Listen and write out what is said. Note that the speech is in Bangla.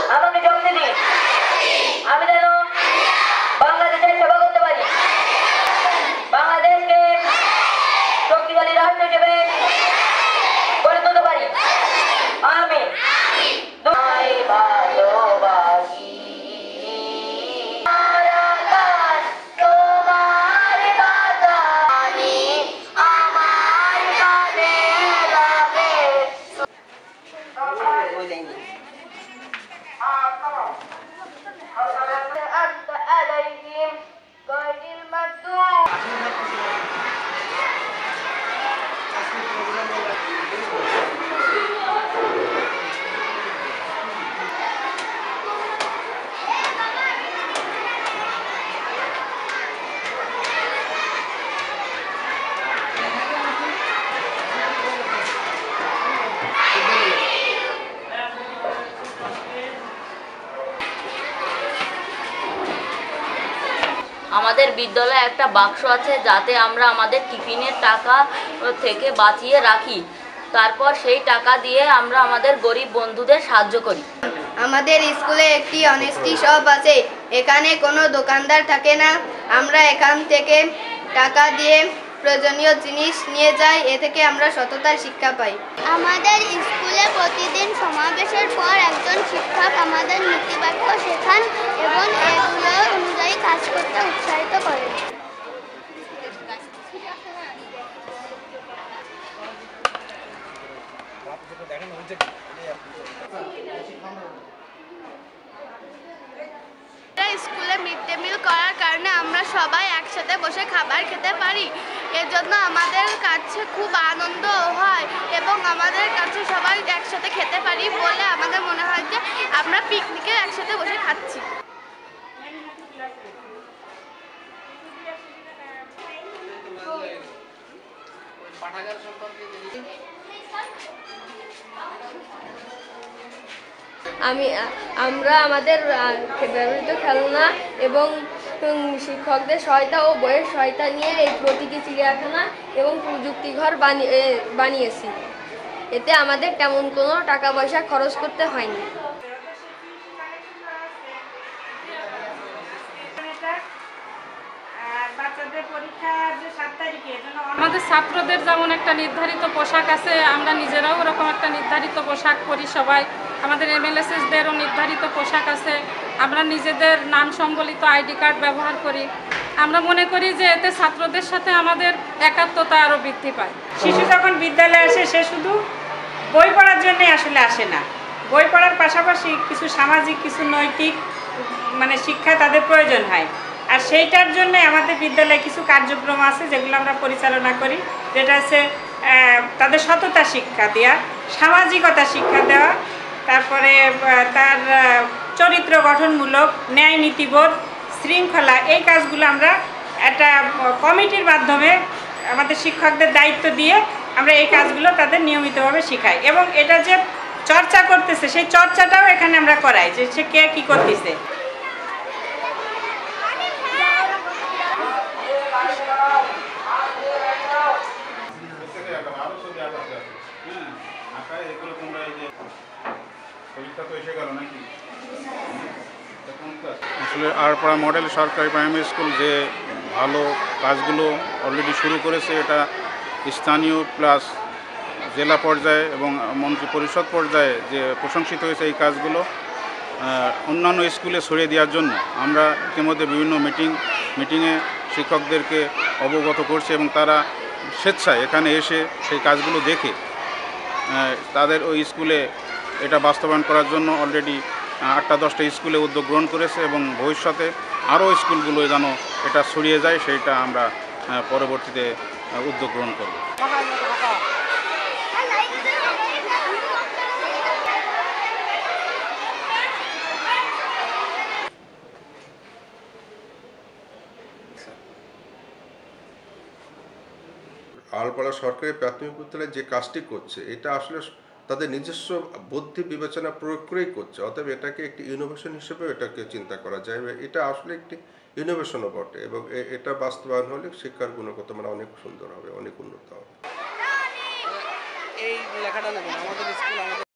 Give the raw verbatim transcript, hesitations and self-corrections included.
আমাকে শক্তি দিন, আমি যেন বাংলাদেশের সেবা করতে পারি, বাংলাদেশকে শক্তিশালী রাষ্ট্র হিসেবে গড়ে তুলতে পারি। আমি ভালোবাসি। আমাদের বিদ্যালয়ে একটা বাক্স আছে যাতে আমরা আমাদের টিফিনের টাকা থেকে বাঁচিয়ে রাখি, তারপর সেই টাকা দিয়ে আমরা আমাদের গরিব বন্ধুদের সাহায্য করি। আমাদের স্কুলে একটি অনেস্টি শপ আছে, এখানে কোনো দোকানদার থাকে না। আমরা এখান থেকে টাকা দিয়ে প্রয়োজনীয় জিনিস নিয়ে যাই, এ থেকে আমরা সততার শিক্ষা পাই। আমাদের স্কুলে প্রতিদিন সমাবেশের পর একজন শিক্ষক আমাদের নীতিবাক্য শেখান এবং এগুলো অনুযায়ী কাজ করতে উৎসাহিত করেন। স্কুলে মিড ডে মিল করার কারণে আমরা সবাই একসাথে বসে খাবার খেতে পারি, এর জন্য আমাদের কাছে খুব আনন্দ হয় এবং আমাদের কাছে সবাই একসাথে খেতে পারি বলে আমাদের মনে হয় যে আমরা পিকনিকে একসাথে বসে খাচ্ছি। আমি আমরা আমাদের ব্যবহৃত খেলনা এবং শিক্ষকদের সহায়তা ও বইয়ের সহায়তা নিয়ে এই প্রতীকী চিড়িয়াখানা এবং প্রযুক্তিঘর বানিয়ে বানিয়েছি। এতে আমাদের তেমন কোনো টাকা পয়সা খরচ করতে হয়নি। আমাদের ছাত্রদের যেমন একটা নির্ধারিত পোশাক আছে, আমরা নিজেরাও ওরকম একটা নির্ধারিত পোশাক পরি সবাই। আমাদের এমএলএসএসদেরও নির্ধারিত পোশাক আছে, আমরা নিজেদের নাম সম্বলিত আইডি কার্ড ব্যবহার করি। আমরা মনে করি যে এতে ছাত্রদের সাথে আমাদের একাত্মতা আরও বৃদ্ধি পায়। শিশু যখন বিদ্যালয়ে আসে সে শুধু বই পড়ার জন্যে আসলে আসে না, বই পড়ার পাশাপাশি কিছু সামাজিক কিছু নৈতিক মানে শিক্ষা তাদের প্রয়োজন হয়। আর সেইটার জন্য আমাদের বিদ্যালয়ে কিছু কার্যক্রম আছে যেগুলো আমরা পরিচালনা করি, যেটা হচ্ছে তাদের সততা শিক্ষা দেওয়া, সামাজিকতা শিক্ষা দেওয়া, তারপরে তার চরিত্র গঠনমূলক ন্যায় নীতিবোধ শৃঙ্খলা, এই কাজগুলো আমরা একটা কমিটির মাধ্যমে আমাদের শিক্ষকদের দায়িত্ব দিয়ে আমরা এই কাজগুলো তাদের নিয়মিতভাবে শেখাই এবং এটা যে চর্চা করতেছে সেই চর্চাটাও এখানে আমরা করাই যে সে কে কী করতেছে। আসলে আরপাড়া মডেল সরকারি প্রাইমারি স্কুল যে ভালো কাজগুলো অলরেডি শুরু করেছে, এটা স্থানীয় প্লাস জেলা পর্যায়ে এবং মন্ত্রী পরিষদ পর্যায়ে যে প্রশংসিত হয়েছে এই কাজগুলো অন্যান্য স্কুলে ছড়িয়ে দেওয়ার জন্য আমরা ইতিমধ্যে বিভিন্ন মিটিং মিটিংয়ে শিক্ষকদেরকে অবগত করছি এবং তারা স্বেচ্ছায় এখানে এসে সেই কাজগুলো দেখে তাদের ওই স্কুলে এটা বাস্তবায়ন করার জন্য অলরেডি আটটা দশটা স্কুলে উদ্যোগ গ্রহণ করেছে এবং ভবিষ্যতে আরও স্কুলগুলো যেন এটা ছড়িয়ে যায় সেইটা আমরা পরবর্তীতে উদ্যোগ গ্রহণ করব। আলপাড়া সরকারি প্রাথমিক বিদ্যালয় যে কাজটি করছে এটা আসলে তাদের নিজস্ব বুদ্ধি বিবেচনা প্রয়োগ করেই করছে, অতএব এটাকে একটি ইনোভেশন হিসেবে এটাকে চিন্তা করা যায়। এটা আসলে একটি ইনোভেশনও বটে এবং এটা বাস্তবায়ন হলে শিক্ষার গুণগত মান অনেক সুন্দর হবে, অনেক উন্নত হবে। এই লেখাটা আমাদের স্কুল